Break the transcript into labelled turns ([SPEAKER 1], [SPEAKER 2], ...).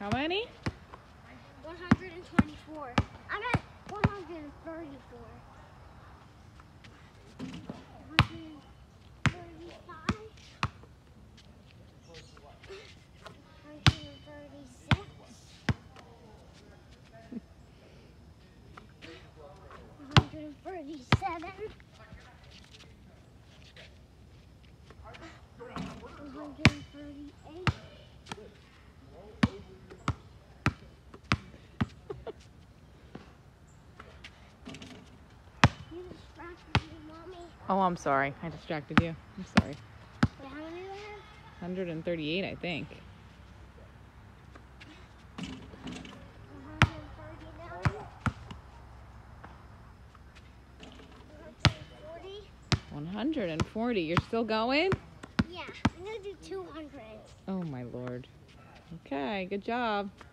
[SPEAKER 1] How many?
[SPEAKER 2] 124. I'm at 134. 135. 136. 137. 138. You distracted me, Mommy.
[SPEAKER 1] Oh, I'm sorry. I distracted you. I'm sorry.
[SPEAKER 2] Wait, how many do I have?
[SPEAKER 1] 138, I think.
[SPEAKER 2] 139. 140.
[SPEAKER 1] 140. You're still going?
[SPEAKER 2] Yeah, I'm gonna do 200.
[SPEAKER 1] Oh, my Lord. Okay, good job.